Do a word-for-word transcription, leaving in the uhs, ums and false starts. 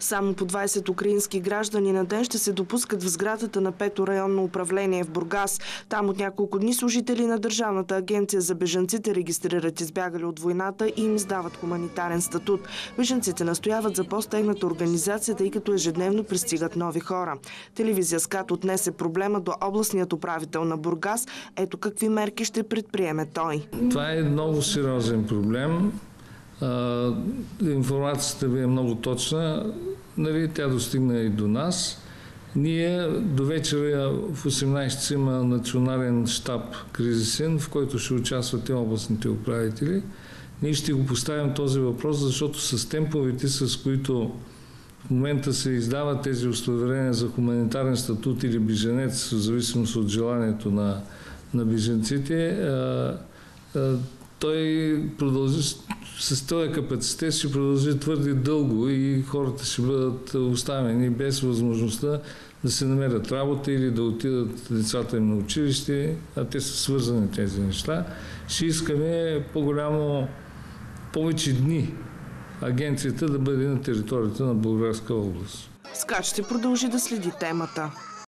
Само по двайсет украински граждани на ден ще се допускат в сградата на пето районно управление в Бургас. Там от няколко дни служители на Държавната агенция за бежанците регистрират избягали от войната и им издават хуманитарен статут. Бежанците настояват за по-стегната организация, тъй като ежедневно пристигат нови хора. Телевизия СКАТ отнесе проблема до областният управител на Бургас. Ето какви мерки ще предприеме той. Това е много сериозен проблем. Информацията ви е много точна. Нали, тя достигна и до нас. Ние до вечера в осемнайсет часа има национален щаб кризисен, в който ще участват и областните управители. Ние ще го поставим този въпрос, защото с темповете, с които в момента се издават тези удостоверения за хуманитарен статут или бежанец, в зависимост от желанието на, на бежанците, той продължи с този капацитет, ще продължи твърде дълго и хората ще бъдат оставени без възможността да се намерят работа или да отидат децата им на училище, а те са свързани тези неща. Ще искаме по-голямо, повече дни агенцията да бъде на територията на Бургаска област. СКАТ ще продължи да следи темата.